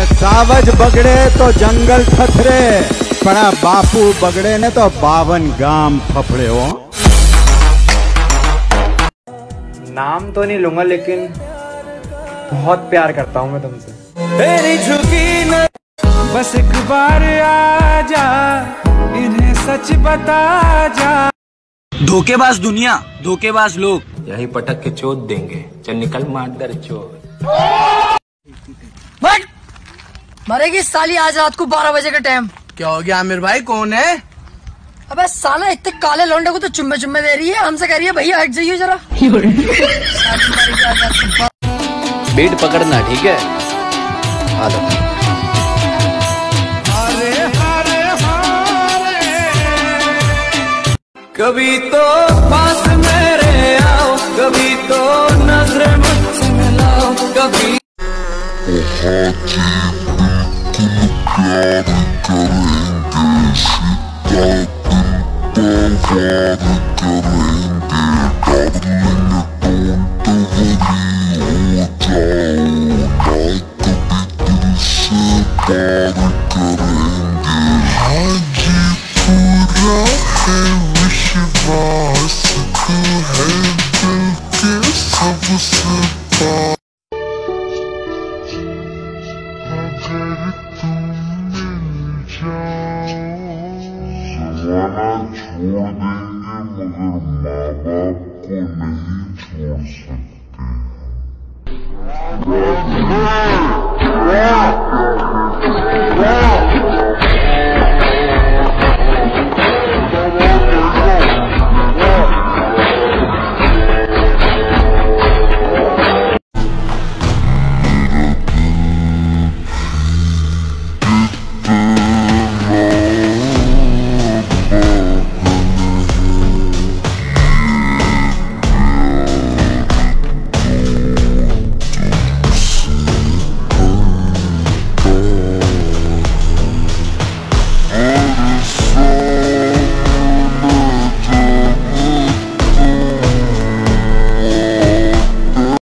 सावज बगड़े तो जंगल थथरे, बड़ा बापू बगड़े ने तो 52 गांव फफड़े हो। नाम तो नहीं लूंगा लेकिन बहुत प्यार करता हूँ मैं तुमसे। तेरी झुकी न बस एक बार आजा, इन्हें सच बता जा। धोखेबाज दुनिया, धोखेबाज लोग, यही पटक के चोट देंगे। चल निकल मार चोट। बट मरेगी साली आज रात को 12 बजे का टाइम। क्या हो गया आमिर भाई, कौन है? अबे साला इतने काले लौंडे को तो चुम्मे चुम्मे दे रही है, हमसे कह रही है भैया हट जाइए जरा। बीट पकड़ना, ठीक है? आ जाओ। कभी तो पास मेरे आओ, कभी तो नजरें मुझसे मिलाओ, कभी प्यार करेंगे,